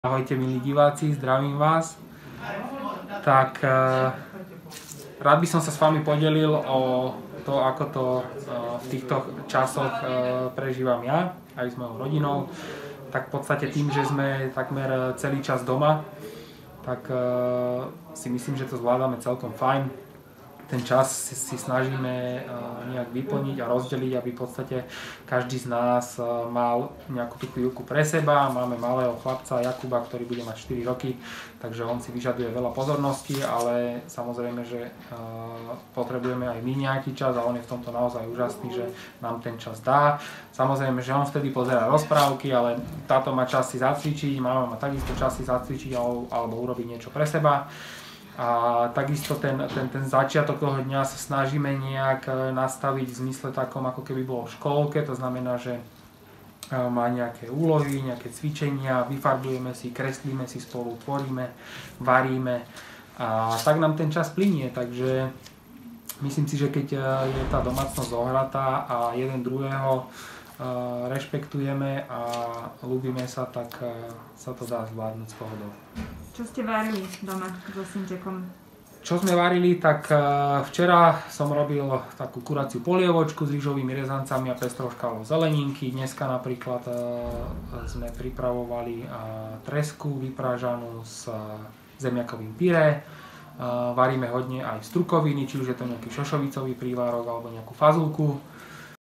Ahojte milí diváci, zdravím vás. Tak rád by som sa s vami podelil o to, ako to v týchto časoch prežívam ja, aj s mojou rodinou. Tak v podstate tým, že sme takmer celý čas doma, tak si myslím, že to zvládame celkom fajn. Ten čas si snažíme nejak vyplniť a rozdeliť, aby v podstate každý z nás mal nejakú tú chvíľku pre seba. Máme malého chlapca Jakuba, ktorý bude mať 4 roky, takže on si vyžaduje veľa pozornosti, ale samozrejme, že potrebujeme aj my nejaký čas a on je v tomto naozaj úžasný, že nám ten čas dá. Samozrejme, že on vtedy pozerá rozprávky, ale táto má čas si zacvičiť, mama má takisto čas si zacvičiť alebo urobiť niečo pre seba. A takisto ten začiatok toho dňa sa snažíme nejak nastaviť v zmysle takom, ako keby bolo v škôlke. To znamená, že má nejaké úlohy, nejaké cvičenia, vyfarbujeme si, kreslíme si spolu, tvoríme, varíme a tak nám ten čas plynie. Takže myslím si, že keď je tá domácnosť zohratá a jeden druhého rešpektujeme a ľúbime sa, tak sa to dá zvládnuť s pohodou. Čo ste varili doma so synčekom? Čo sme varili, tak včera som robil takú kuraciu polievočku s rýžovými rezancami a pestrou škálou zeleninky. Dneska napríklad sme pripravovali tresku vyprážanú s zemiakovým pyré. Varíme hodne aj strukoviny, či už je to nejaký šošovicový prívárok alebo nejakú fazulku.